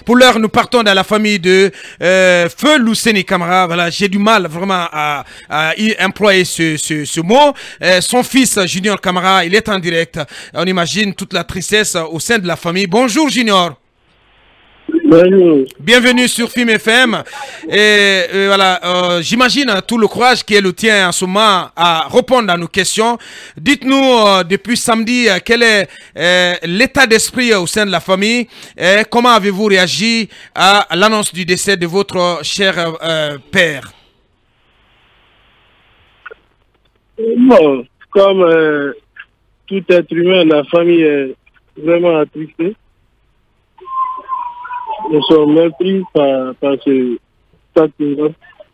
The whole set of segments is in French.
Pour l'heure, nous partons dans la famille de Feu Luceni Camara. Voilà, j'ai du mal vraiment à y employer ce mot. Son fils, Junior Camara, il est en direct. On imagine toute la tristesse au sein de la famille. Bonjour, Junior. Bonjour. Bienvenue sur Film FM. Et voilà, j'imagine tout le courage qui est le tien en ce moment à répondre à nos questions. Dites-nous depuis samedi quel est l'état d'esprit au sein de la famille et comment avez-vous réagi à l'annonce du décès de votre cher père? Bon, comme tout être humain, la famille est vraiment attristée. Nous sommes mépris par ce acte-là.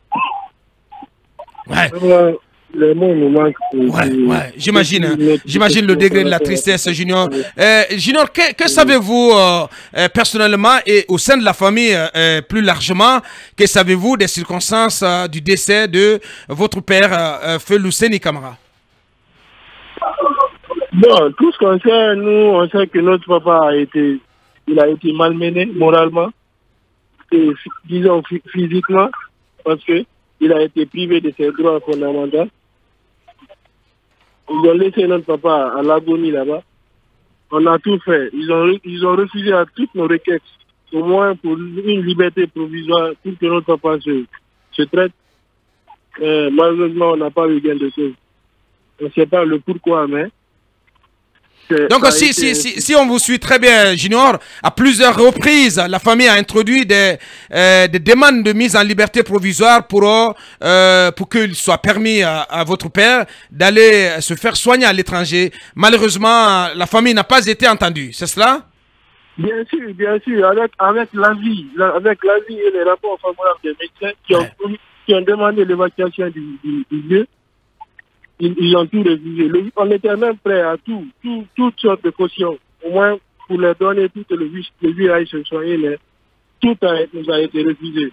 Ouais. Les mots nous manquent. Ouais. J'imagine le degré de la tristesse, Junior. Junior, que savez-vous personnellement et au sein de la famille plus largement, que savez-vous des circonstances du décès de votre père, Feu Luceni Camara? Bon, tout ce qu'on sait, nous, on sait que notre papa il a été malmené moralement et disons physiquement parce que il a été privé de ses droits fondamentaux. Ils ont laissé notre papa à l'agonie là-bas. On a tout fait. Ils ont refusé à toutes nos requêtes, au moins pour une liberté provisoire, pour que notre papa se traite. Malheureusement, on n'a pas eu gain de cause. On ne sait pas le pourquoi, mais... Donc si on vous suit très bien, Junior, à plusieurs reprises, la famille a introduit des demandes de mise en liberté provisoire pour qu'il soit permis à votre père d'aller se faire soigner à l'étranger. Malheureusement, la famille n'a pas été entendue, c'est cela? Bien sûr, avec l'avis et les rapports favorables des médecins qui ont demandé l'évacuation du lieu. Ils ont tout refusé. On était même prêt à toutes sortes de cautions, au moins pour leur donner tout le vieux aille se soigner, mais tout nous a été refusé.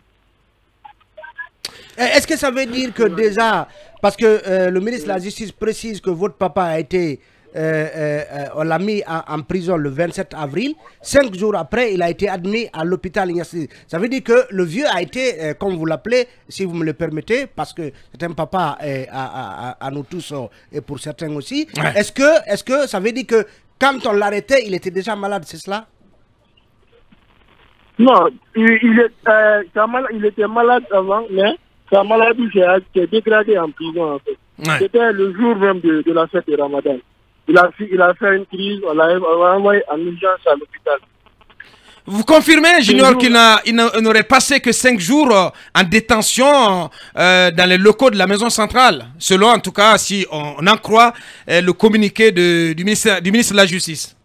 Est-ce que ça veut dire que déjà, parce que le ministre de la Justice précise que votre papa a été, on l'a mis en prison le 27 avril, 5 jours après, il a été admis à l'hôpital Ignasi. Ça veut dire que le vieux a été, comme vous l'appelez, si vous me le permettez, parce que c'est un papa à nous tous et pour certains aussi. Ouais. Est-ce que ça veut dire que quand on l'arrêtait, il était déjà malade, c'est cela? Non, il était malade avant, mais sa maladie s'est dégradée en prison en fait. Ouais. C'était le jour même de la fête de Ramadan. Il a fait une crise, on l'a envoyé en urgence à l'hôpital. Vous confirmez, Junior, qu'il n'aurait passé que 5 jours en détention dans les locaux de la maison centrale, selon en tout cas, si on en croit, le communiqué du ministre de la Justice.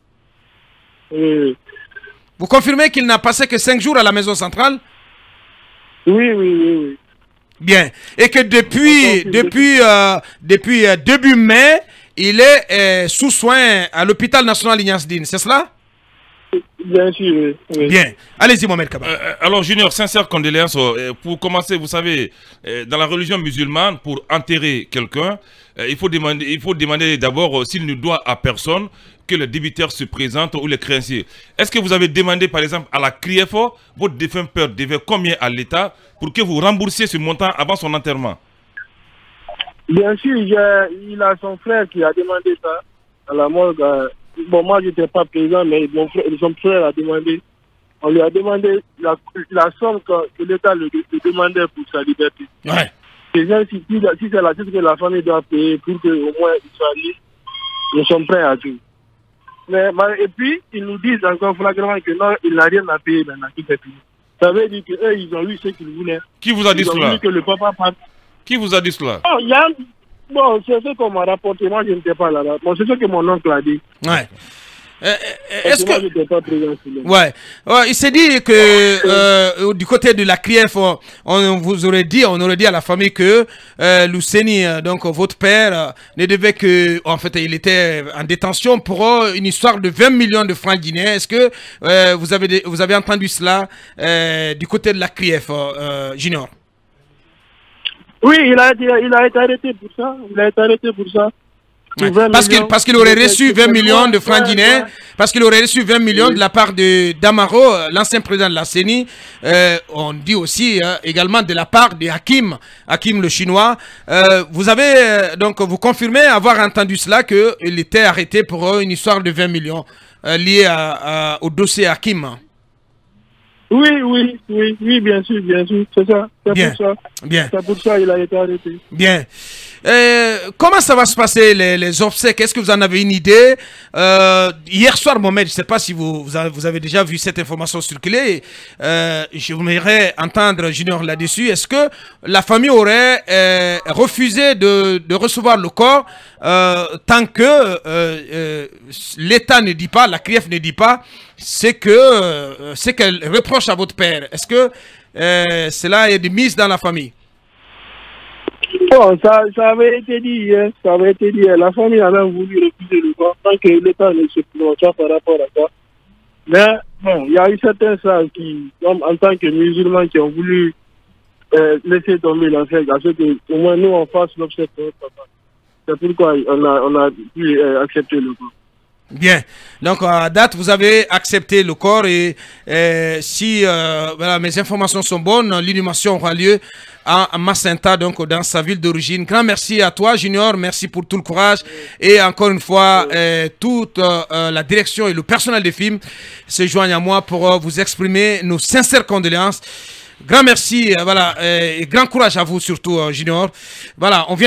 Vous confirmez qu'il n'a passé que 5 jours à la maison centrale? Oui. Bien. Et que depuis début mai, il est sous soin à l'hôpital national Ignace Dine, c'est cela? Bien sûr, oui. Bien. Allez-y, Mohamed Kaba. Alors, Junior, sincère condoléances. Pour commencer, vous savez, dans la religion musulmane, pour enterrer quelqu'un, il faut demander d'abord s'il ne doit à personne que le débiteur se présente ou le créancier. Est-ce que vous avez demandé, par exemple, à la CRIEFO, votre défunt père devait combien à l'État pour que vous remboursiez ce montant avant son enterrement? Bien sûr, il a son frère qui a demandé ça à la morgue. Bon, moi, je n'étais pas présent, mais son frère a demandé. On lui a demandé la somme que l'État le demandait pour sa liberté. Ouais. Si c'est la chose que la famille doit payer pour qu'au moins il soit libre, nous sommes prêts à tout. Et puis, ils nous disent encore flagramment que non, il n'a rien à payer maintenant, qui fait fini. Ça veut dire qu'eux, ils ont eu ce qu'ils voulaient. Qui vous a dit cela? Ils ont voulu que le papa parte. Qui vous a dit cela? Bon, c'est ce qu'on m'a rapporté. Moi, je n'étais pas là. Bon, c'est ce que mon oncle a dit. Ouais. Est-ce que... Moi, je n'étais pas présent. Ouais. Il s'est dit que du côté de la CRIEF, on aurait dit à la famille que Luceni, donc votre père, ne devait que, en fait, il était en détention pour une histoire de 20 millions de francs guinéens. Est-ce que vous avez entendu cela du côté de la CRIEF, Junior? Oui, il a été arrêté pour ça. Ouais. Parce qu'il aurait reçu 20 millions de francs guinéens, parce qu'il aurait reçu 20 millions de la part de d'Amaro, l'ancien président de la CENI. On dit aussi également de la part de Hakim le chinois. Vous avez donc vous confirmez avoir entendu cela, qu'il était arrêté pour une histoire de 20 millions liée au dossier Hakim. Oui, bien sûr, c'est ça. C'est pour ça. Bien. C'est pour ça qu'il a été arrêté. Bien. Comment ça va se passer les obsèques? Est-ce que vous en avez une idée? Hier soir, Mohamed, je ne sais pas si vous avez déjà vu cette information circuler. Je voudrais entendre Junior là-dessus. Est-ce que la famille aurait refusé de recevoir le corps tant que l'État ne dit pas, la CRIEF ne dit pas, c'est qu'elle reproche à votre père? Est-ce que cela est de mise dans la famille? Bon, ça avait été dit hier. Ça avait été dit hier. La famille a même voulu refuser le corps tant que l'État ne se prononce pas par rapport à ça. Mais bon, il y a eu certains sages qui, en tant que musulmans, qui ont voulu laisser tomber l'affaire, à ce qu'au moins nous on fasse l'obsèque de notre papa. C'est pourquoi on a pu accepter le corps. Bien. Donc, à date, vous avez accepté le corps et si voilà, mes informations sont bonnes, l'inhumation aura lieu à Macenta, donc dans sa ville d'origine. Grand merci à toi, Junior. Merci pour tout le courage. Et encore une fois, toute la direction et le personnel des films se joignent à moi pour vous exprimer nos sincères condoléances. Grand merci, voilà, et grand courage à vous surtout, Junior. Voilà, on vient